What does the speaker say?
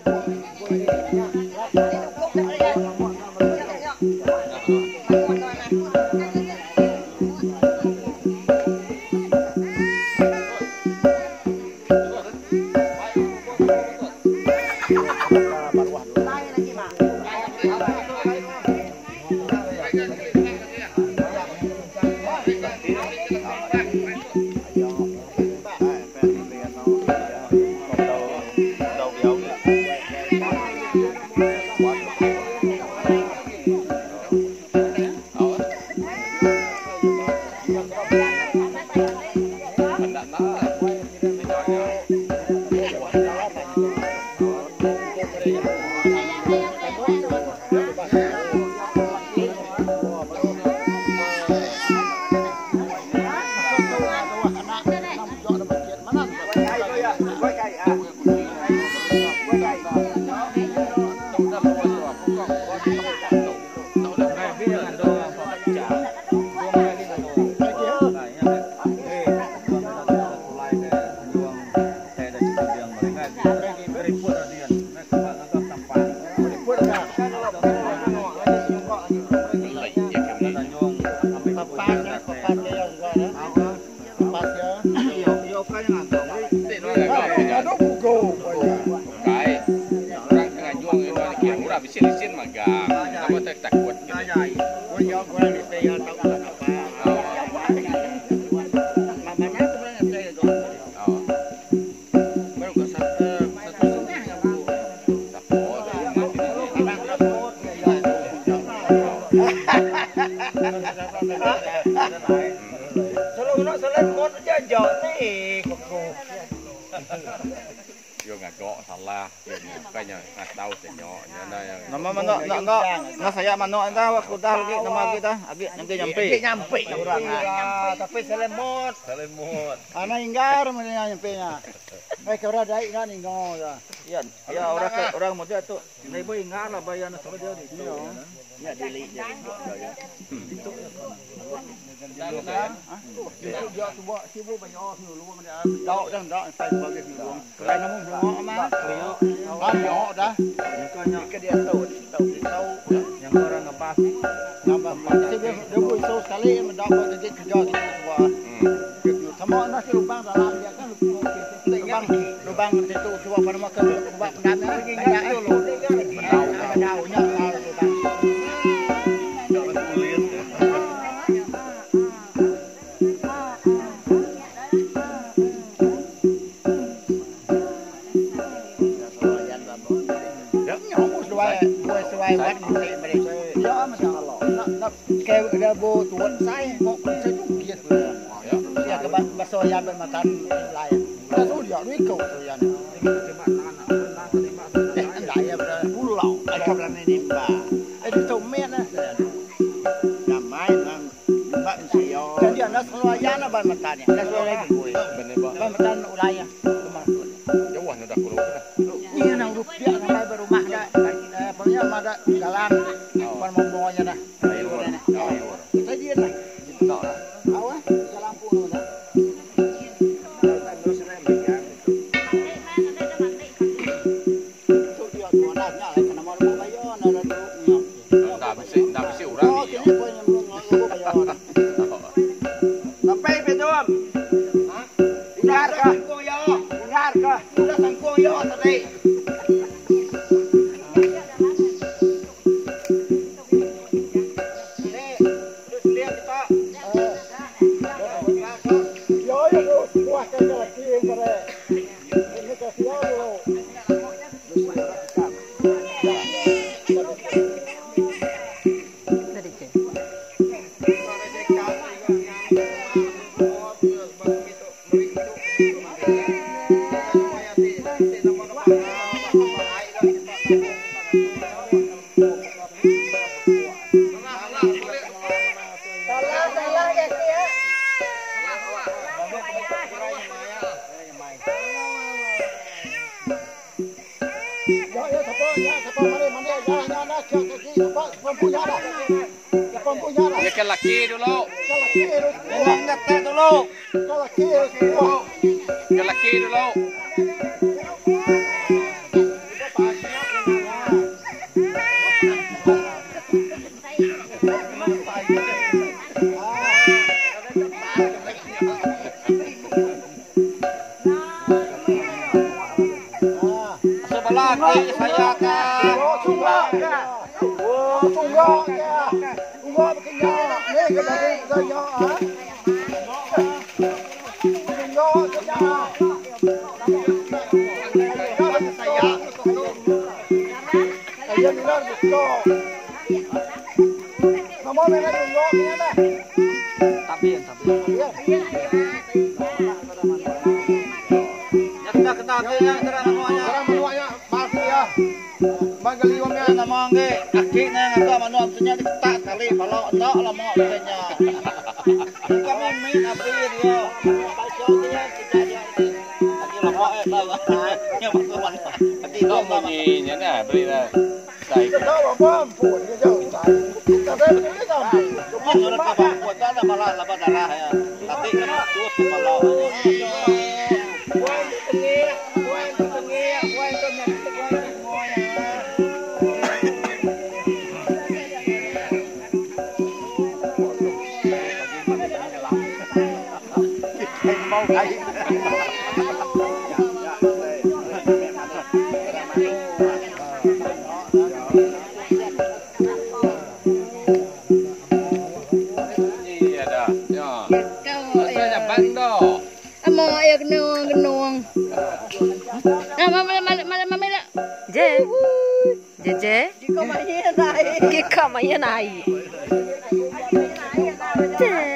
Saya manok entah waktu dah lagi nama kita nyampe orang tapi selemot ana inggar mana nyampe nya baik orang dai kan inggo ya orang muda tu ibu ingar lah bayan sama dia di sini ya dili itu dia tu buat sibuk banyak dulu mana dok dah sai bagi dulu kai namu bunga mah banyak dah ke dia tahu yang orang ngebahas dia boleh tahu sekali mendapat jadi kerja kita semua sama nasi lubang dalam dia kan lubang itu coba pada makan lubang pendapnya lagi enggak itu loh daunnya lubang Kaya bo tuan saya mau saya tu dia tu ya ke bahasa yang bermatan lain tu dia ni kau tu yang lain ya pulau ada kan ini ba itu tu mana ramai nang mbak sio jadi anak seloyan bermatan ya ada lagi boy bermatan ulaya jauh dah kulo ini nang rupiah sampai berumah dah punya ada jalan pan momonya dah dia lah. Tak lah. Awak lampu tu dah. Dah besi orang ni. Sampai betul. Dengar kah? Dengar kah? Sudah sangkung yo tadi. Ya ke laki dulu. Ke dulu. Ke laki dulu. pelaki saya kan. Tunggak ya. Oh, tunggak ya. Tunggak berkenyak. Ni kita ni saya ah. Tunggak kenyak. Saya ni nak betul. Nama mereka tunggak ni apa? Tabian. Ya kita yang terang semuanya. Sekarang menuanya pasti ya. Magaliwamnya nama nge akhirnya ngagak manuam tunya tak kali kalau tak lama katanya. Kami main abri dia. Pasal dia tidak dia ini. Lagi lama tahu. Yang waktu mana. Lagi lama Nya nah beli dah. Sai. Kita bawa pun dia jauh sai. Kita dah ni dah. cuma surat kabar buat ada malah laba darah ya. Tapi kan terus kepala. Mau kain. Iya dah. Ya. Saya bang dah. Amo ayo kenung. Mama. Je. Kika maya nai. Je.